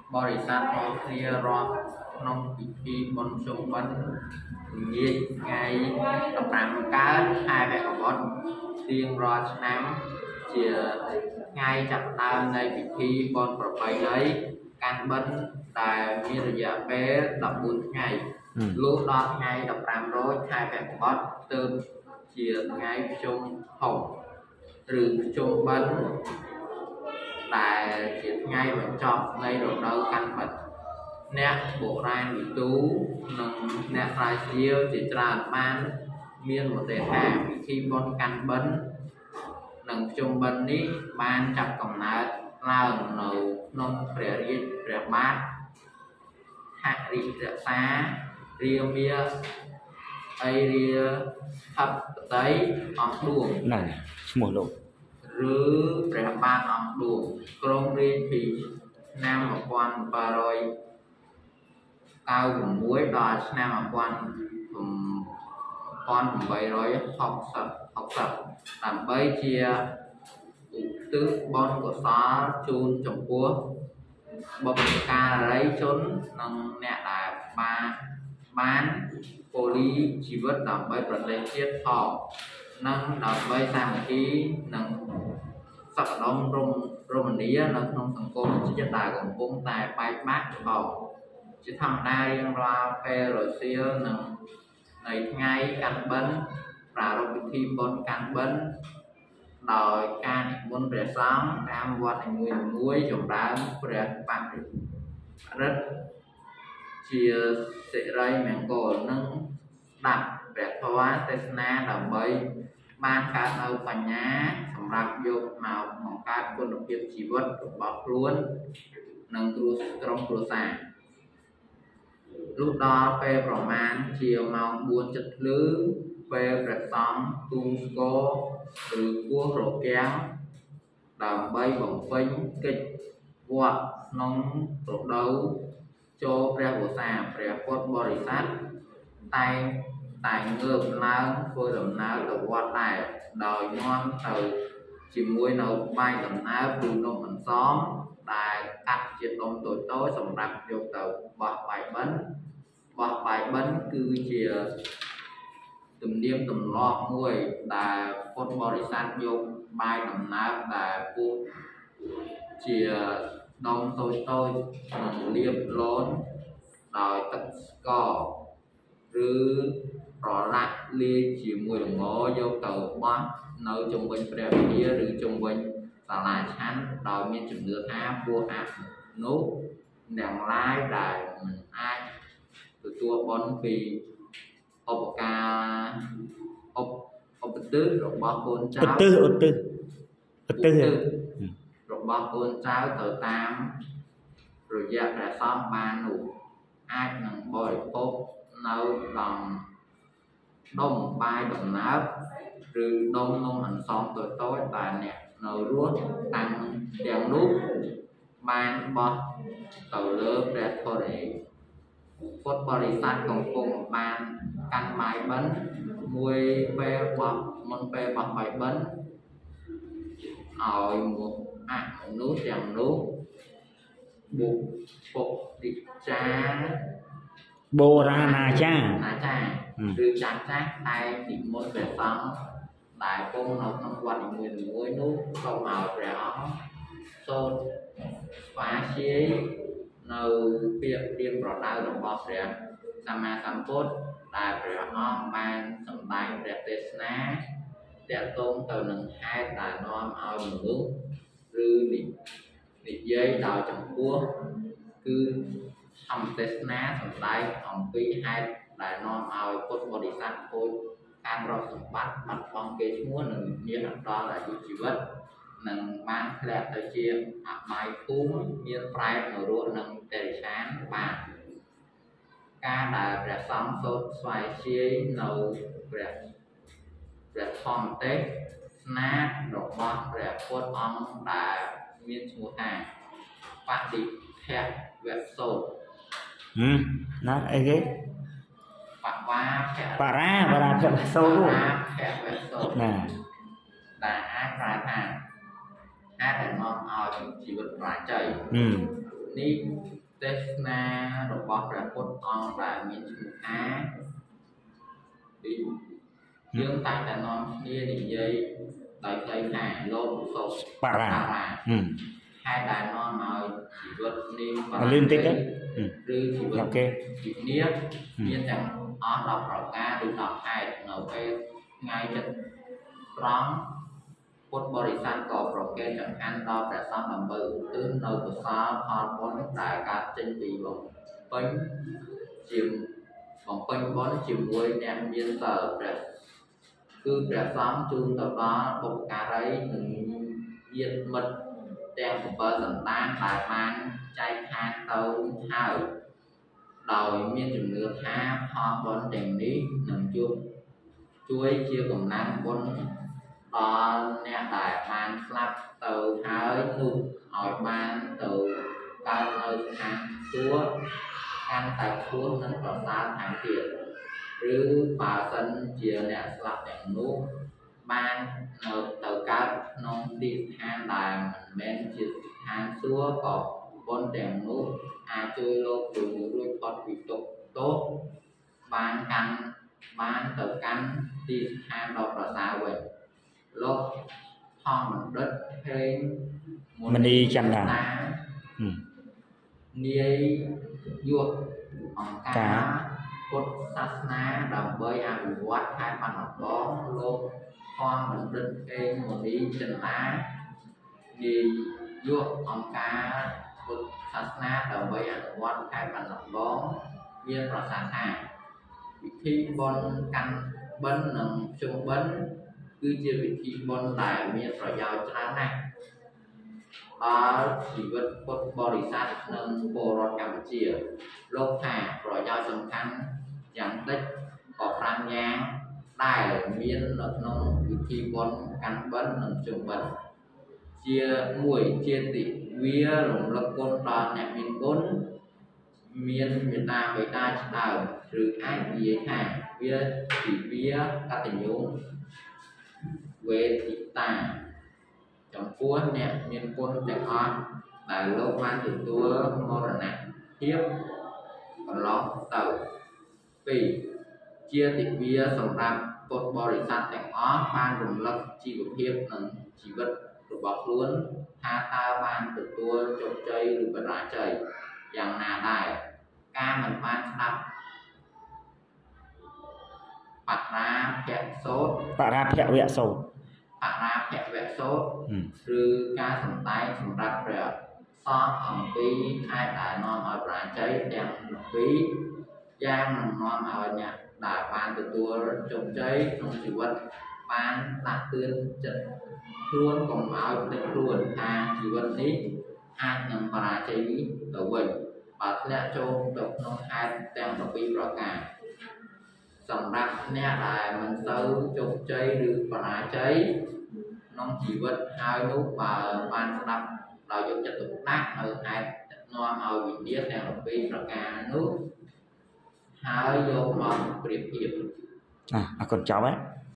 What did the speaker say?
บริษัทออกเรียรอบนองพิธีบนชมบันยิงไงกับตามการhaiแบบบอลเตียงรอชน้ำเจียไงจับตามในพิธีบนประเพณีการบันแต่มีระยะเป๊ะดับบุญไงลูกดอกไงดับตามร้อยhaiแบบบอลเติมเจียไงชมหงหรือชมบันแต่เจียไงvẫn chọnในรถđâu căn vật nè bộ ran bị tú nè phải chiêu chỉ tràn man miên một đề hàng khi bon căn bấn nâng chung bấn đi ban chặt cổng nát lao nầu nông rẻ riết rẻ bát hạ đi rẻ xá ria bia ai ria hấp tới ọc đuồng này một độ rứ rẻ bát ọc đuồng krong ri thì nam một quan và rồi cao cùng muối đò nam một quan con bảy rồi học tập làm bấy chia tứ bon của xó chun trong cua bông ca lấy trốn nâng nẹ là ba bán poly chỉ vớt làm bấy vật lên chiết thọ nâng làm bấy sang một tí nâng sắp đông rôm nía nâng nông thằng cô chỉ chất đài của công tài bay bát thọ chỉ thằng đa riêng ra phê rồi xưa nâng này ngay căn bấn và rồi khi bốn căn bấn đòi can bốn bể sáng cam vật người muối trồng đá bể bạc rất chia sẻ ray mèn cổ nâng đặt bể thoa tesna đầm bay ban cá đâu và nhá sầm rạp vô màu màu cá quân độc nghiệp chỉ vật bọc luôn nâng cua trong cua sả lúc đó phêប្រមាណជាម៉ោង 4 ចិត្តលឺពេលព្រះសង្ឃទូលស្គរឬគោះរកាំងដើម្បីបំពេញកិច្ចវត្តក្នុងរដូវចូលព្រះវស្សាព្រះពុទ្ធបរិស័ទតែងងើបឡើងធ្វើដំណើរទៅវត្តដែរដោយនាំទៅជាមួយនៅបាយដំណើរឬនំអន្សមដែលកាត់ជាដុំតូចៗសម្រាប់យកទៅបោះបាយបិណ្ឌបោះបាយបិណ្ឌគឺជាទំនៀមទម្លាប់មួយដែលពុទ្ធបរិស័ទយកបាយដំណើរដែលពុះជាដុំតូចៗនិងលាបឡូនដោយទឹកស្ករឬប្រឡាក់លាយជាមួយល្ងយកទៅបោះនៅជុំវិញព្រះវិហារឬជុំវិញសាលាឆាន់ដោយមានជំនឿថាពួកអនោះទាំងឡាយដែលមិនអាចទទួលបន់ពីឧបការឧបទិសរបស់កូនចៅឧបទិសរបស់កូនចៅទៅតាមរយៈព្រះសង្ឃបាននោះអាចនឹងបរិភោគនៅដុំបាយដំណើបឬដុំនំអន្សមតូចៗតែអ្នកនៅរស់តាំងទាំងនោះបានបោះទៅលើព្រះធរណីពុទ្ធបរិស័ទកំពុងបានកាន់បាយបិណ្ឌមួយពេលបោះមុនពេលបោះបាយបិណ្ឌឲ្យមកមនុស្សទាំងនោះបុតិចាโบราณอาจารย์ឬចាស់ចាស់តែនិមន្តព្រះសង្ឃដែលគង់នៅក្នុងវត្តនីមួយៗនោះសូមឲ្យព្រះអង្គសូត្រស្វាធ្យាយនៅពាក្យព្រាមប្រដៅរបស់ព្រះសម្មាសម្ពុទ្ធដែលព្រះអង្គបានសម្ដែងព្រះទេសនាទាក់ទងទៅនឹងហេតុដែលនាំឲ្យមនុស្សឬនិយាយដោយចំពោះគឺធម្មទេសនាសម្ដែងអំពីហេតុដែលនាំឲ្យពុទ្ធបរិស័ទខូចការរកសម្បត្តិបាត់បង់កេរ្តិ៍ឈ្មោះនិងមានអត្តអាយុជីវិតនឹងបានធ្លាក់ទៅជាអបាយភូមិមានប្រែតនរកនិងតិរិឆានបានការដែលព្រះសង្ឃសូត្រស្វែងជ្រាយនៅព្រះធម្មទេសនារបស់ព្រះពុទ្ធអង្គដែលមានឈ្មោះថាបតិភវសូត្រណាអីគេបវាបារាភវសូត្រណាដែលអាចប្រែថាអាចដែលនាំឲ្យជីវិតបរាជ័យនេះទេសនារបស់ព្រះពុទ្ធអង្គដែលមានឈ្មោះថាពីយើងតែងតែនាំគ្នានិយាយដោយខ្លីថាលោកសុខបារាហើយដែលនាំឲ្យជីវិតនេះលឿនតិចទៅឬជីវិតអូខេជីវិតនេះមានទាំងអស់10ប្រការឬ10ហេតុនៅពេលថ្ងៃចិត្តត្រង់ពុទ្ធបរិស័ទក៏ប្រកេតចង្ហាន់ដល់ព្រះសង្ឃដើម្បីឧទ្ទិសនៅកុសលផលបុណ្យដែលកើតចេញពីបំពេញបុណ្យជាមួយអ្នកមានសិលព្រះគឺព្រះសង្ឃជូនទៅដល់បុព្វការីនិងញាតិមិត្តទាំង7សន្តានដែលបានចែកឋានទៅហើយដោយមានជំនឿថាផលបុណ្យទាំងនេះនឹងជួយជាកម្លាំងបុណ្យដល់អ្នកដែលបានស្លាប់ទៅហើយនោះឲ្យបានទៅកើតនៅស្ថានសួគ៌កាន់តែខ្ពស់និងប្រសើរថែមទៀតឬបើសិនជាអ្នកស្លាប់ទាំងនោះបាននៅទៅកើតក្នុងទីស្ថានដែលមិនមែនជាស្ថានសួគ៌ក៏បុណ្យទាំងនោះអាចជួយលោករួចផុតពីទុក្ខទោសបានទៅកាន់ទីស្ថានដ៏ប្រសើរវិញលោកហងបណ្ឌិតហេងមនីចន្ទនានាយយកអង្គការពុទ្ធសាសនាដើម្បីអភិវឌ្ឍខេត្តបាត់ដំបងលោកហងបណ្ឌិតហេងមនីចន្ទនានាយយកអង្គការពុទ្ធសាសនាដើម្បីអភិវឌ្ឍខេត្តបាត់ដំបងមានប្រសាសន៍ថាពិធីបុណ្យកាន់បិណ្ឌនិងភ្ជុំបិណ្ឌគឺជាពិធីបុណ្យដែលមានប្រយោជន៍ច្រើនណាស់ដល់ជីវិតពុទ្ធបរិស័ទនិងពលរដ្ឋកម្ពុជាលោកថាប្រយោជន៍សំខាន់យ៉ាងតិចក៏5យ៉ាងដែលមាននៅក្នុងពិធីបុណ្យកាន់បិណ្ឌនិងភ្ជុំបិណ្ឌជាទិវារំលឹកគុណដល់អ្នកមានគុណមានមេត្តាបិតាឆ្លើយឬអាចនិយាយថាវាទិវាកតញ្ញូវេទិតាចំពោះអ្នកមានគុណទាំងអស់ដែលលោកបានទទួលមរណភាពកន្លងទៅ2ជាទិវាសម្រាប់ពុទ្ធបរិស័ទទាំងអស់បានរំលឹកជីវភាពនិងជីវិតរបស់ខ្លួនថាតើបានទទួលជោគជ័យឬបរាជ័យយ៉ាងណាដែរការមិនបានស្ដាប់បរាភៈសូត្រឬការសម្ដែងសម្រាប់ព្រះសង្ឃអំពីខេត្តដែលនាំឲ្យបរាជ័យទាំង12យ៉ាងនឹងនាំឲ្យអ្នកដែលបានទទួលជោគជ័យក្នុងជីវិតបានដាស់តឿនចិត្តខ្លួនកុំឲ្យភ្លេចខ្លួនថាជីវិតនេះអាចនឹងបរាជ័យទៅវិញបើធ្លាក់ចូលទៅក្នុងហេតុទាំង12ប្រការសម្រាប់អ្នកដែលមិនទៅជោគជ័យឬបរាជ័យក្នុងជីវិតហើយនោះបើបានស្ដាប់ដោយយកចិត្តទុកដាក់នៅហេតុនាំឲ្យវិញ្ញាណទាំង12ប្រការនោះហើយយកមកប្រៀបធៀបអរគុណចប់ហើយ